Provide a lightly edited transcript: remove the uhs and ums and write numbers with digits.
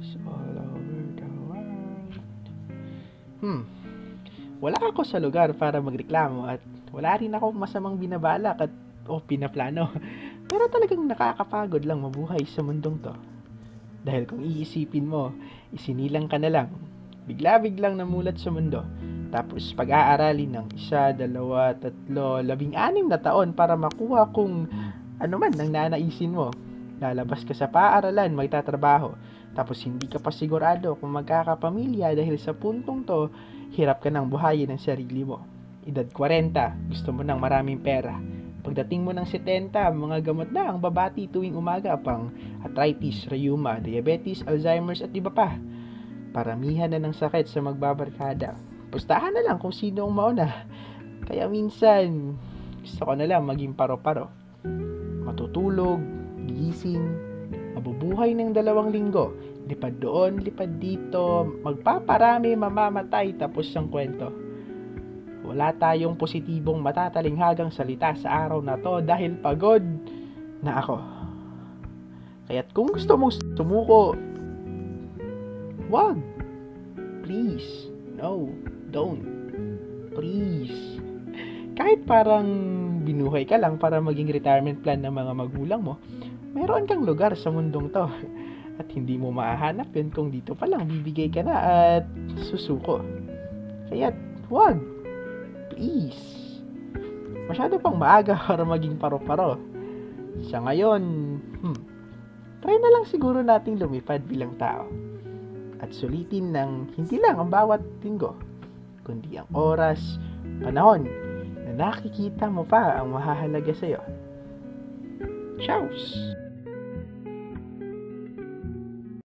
heroes all over the world. Wala ako sa lugar para magreklamo at wala rin ako masamang binabalak at o pinaplano. Pero talagang nakakapagod lang mabuhay sa mundong to. Dahil kung iisipin mo, isinilang ka na lang. Bigla-biglang namulat sa mundo. Tapos pag-aaralin ng 1, 2, 3, 16 na taon para makuha kung ano man ang nanaisin mo. Lalabas ka sa paaralan, magtatrabaho. Tapos hindi ka pa sigurado kung magkakapamilya dahil sa puntong to, hirap ka ng buhayin ang sarili mo. Edad 40, gusto mo ng maraming pera. Pagdating mo ng 70, mga gamot na ang babati tuwing umaga pang arthritis, rheuma, diabetes, Alzheimer's at iba pa. Paramihan na ng sakit sa magbabarkada. Pustahan na lang kung sino ang mauna. Kaya minsan, gusto ko na lang maging paro-paro. Matutulog, gising, mabubuhay ng 2 linggo. Lipad doon, lipad dito, magpaparami, mamamatay, tapos ang kwento. Wala tayong positibong matatalinghagang salita sa araw na to dahil pagod na ako. Kaya't kung gusto mong sumuko, wag. Please. No. Don't. Please. Kahit parang binuhay ka lang para maging retirement plan ng mga magulang mo, meron kang lugar sa mundong to. At hindi mo mahahanap yun kung dito pa lang bibigay ka na at susuko. Kaya't wag. Please. Masyado pang maaga para maging paro-paro. Sa ngayon, try na lang siguro nating lumipad bilang tao. At sulitin ng hindi lang ang bawat linggo, kundi ang oras, panahon, na nakikita mo pa ang mahahalaga sa'yo. Ciao!